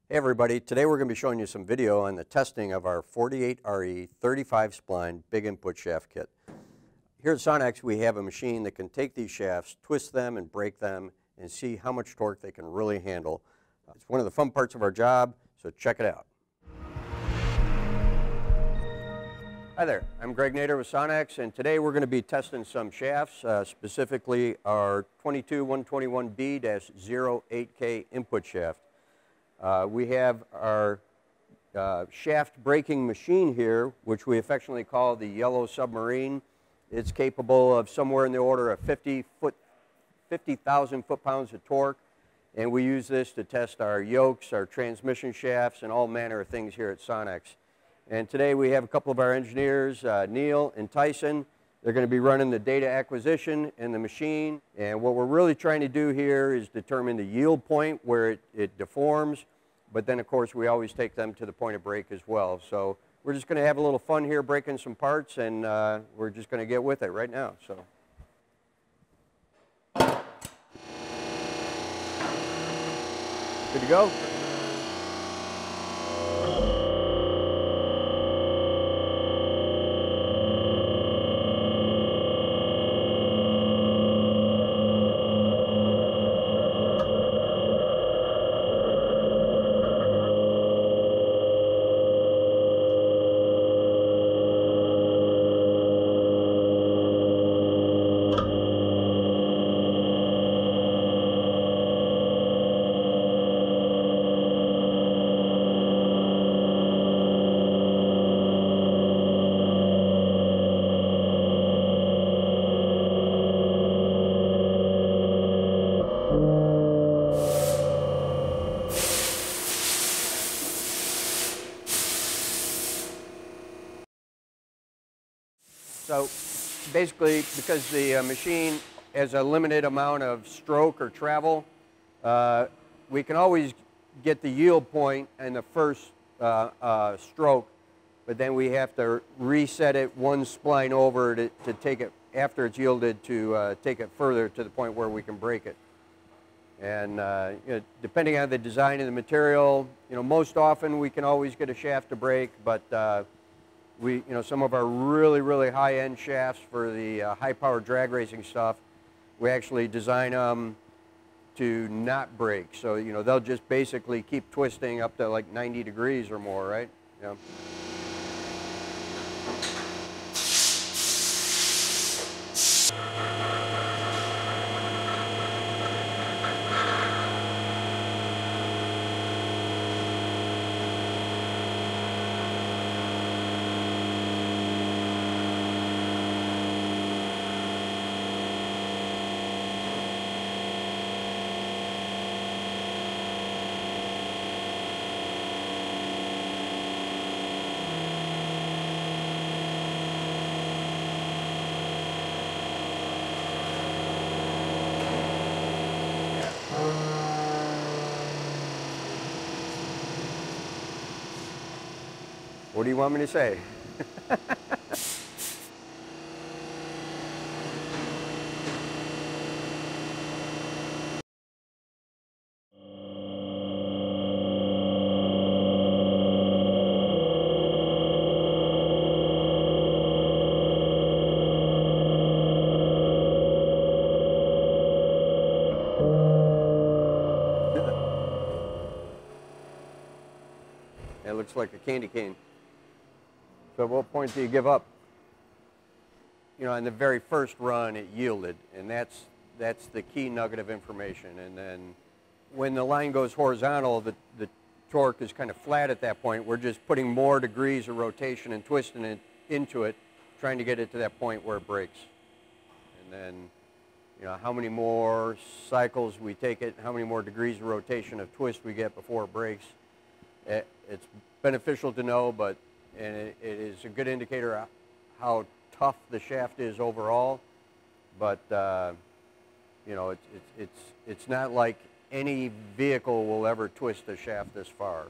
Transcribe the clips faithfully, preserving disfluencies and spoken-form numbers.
Hey everybody, today we're going to be showing you some video on the testing of our forty-eight R E thirty-five spline big input shaft kit. Here at Sonnax we have a machine that can take these shafts, twist them and break them and see how much torque they can really handle. It's one of the fun parts of our job, so check it out. Hi there, I'm Greg Nader with Sonnax, and today we're going to be testing some shafts, uh, specifically our twenty-two one twenty-one B zero eight K input shaft. Uh, we have our uh, shaft breaking machine here, which we affectionately call the Yellow Submarine. It's capable of somewhere in the order of fifty thousand foot-pounds of torque, and we use this to test our yokes, our transmission shafts, and all manner of things here at Sonnax. And today we have a couple of our engineers, uh, Neil and Tyson. They're going to be running the data acquisition in the machine, and what we're really trying to do here is determine the yield point where it, it deforms, but then of course we always take them to the point of break as well. So we're just going to have a little fun here breaking some parts, and uh, we're just going to get with it right now. So. Good to go? So basically, because the uh, machine has a limited amount of stroke or travel, uh, we can always get the yield point in the first uh, uh, stroke, but then we have to reset it one spline over to, to take it, after it's yielded, to uh, take it further to the point where we can break it. And uh, you know, depending on the design of the material, you know, most often we can always get a shaft to break, but uh, We, you know, some of our really, really high-end shafts for the uh, high-power drag racing stuff, we actually design them to not break. So, you know, they'll just basically keep twisting up to like ninety degrees or more, right? Yeah. What do you want me to say? It looks like a candy cane. So at what point do you give up? You know, on the very first run it yielded, and that's, that's the key nugget of information. And then when the line goes horizontal, the, the torque is kind of flat at that point. We're just putting more degrees of rotation and twisting it into it, trying to get it to that point where it breaks. And then, you know, how many more cycles we take it, how many more degrees of rotation of twist we get before it breaks. It, it's beneficial to know, but and it, it is a good indicator of how tough the shaft is overall. But uh, you know, it's it's it's it's not like any vehicle will ever twist a shaft this far.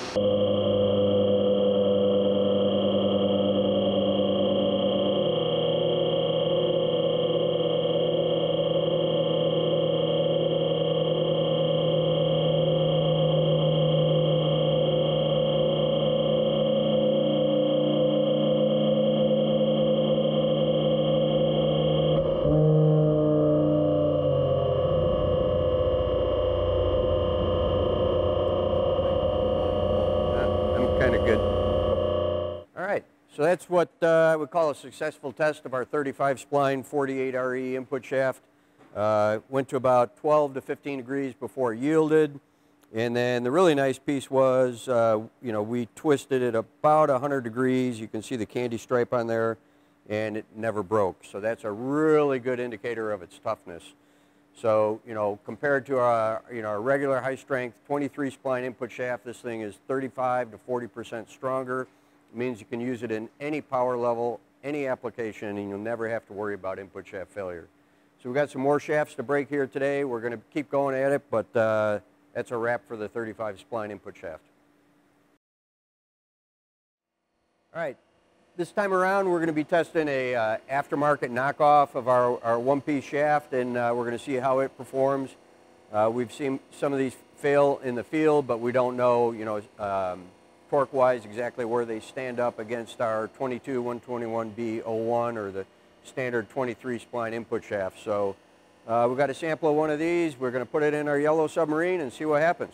Kind of good. All right, so that's what uh, I would call a successful test of our thirty-five spline forty-eight R E input shaft. Uh, went to about twelve to fifteen degrees before it yielded, and then the really nice piece was, uh, you know, we twisted it about one hundred degrees. You can see the candy stripe on there, and it never broke. So that's a really good indicator of its toughness. So, you know, compared to our, you know, our regular high strength twenty-three spline input shaft, this thing is thirty-five to forty percent stronger. It means you can use it in any power level, any application, and you'll never have to worry about input shaft failure. So we've got some more shafts to break here today. We're going to keep going at it, but uh, that's a wrap for the thirty-five spline input shaft. All right. This time around, we're going to be testing a uh, aftermarket knockoff of our, our one-piece shaft, and uh, we're going to see how it performs. Uh, we've seen some of these fail in the field, but we don't know, you know, um, torque-wise exactly where they stand up against our twenty-two one twenty-one B oh one or the standard twenty-three spline input shaft. So uh, we've got a sample of one of these. We're going to put it in our yellow submarine and see what happens.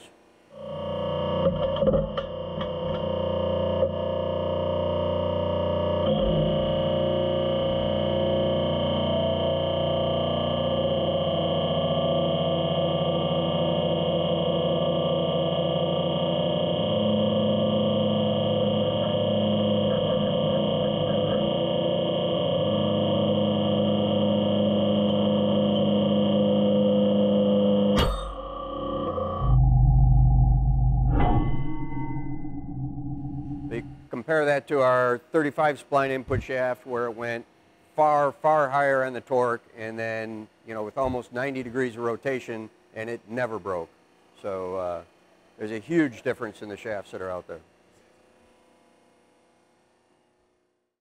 Compare that to our thirty-five spline input shaft where it went far, far higher on the torque, and then, you know, with almost ninety degrees of rotation, and it never broke. So uh, there's a huge difference in the shafts that are out there.